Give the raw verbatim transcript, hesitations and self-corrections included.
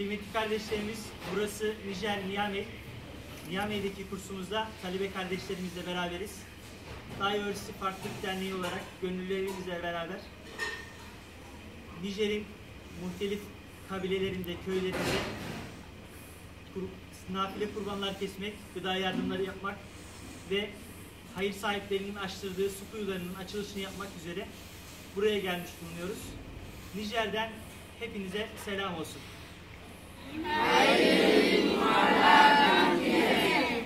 Kıymetli kardeşlerimiz, burası Nijer Niamey. Niamey'deki kursumuzda talebe kardeşlerimizle beraberiz. Dahi Örsi Farklılık Derneği olarak gönüllülerimizle beraber Nijer'in muhtelif kabilelerinde, köylerinde kur, nafile kurbanlar kesmek, gıda yardımları yapmak ve hayır sahiplerinin açtırdığı su kuyularının açılışını yapmak üzere buraya gelmiş bulunuyoruz. Nijer'den hepinize selam olsun.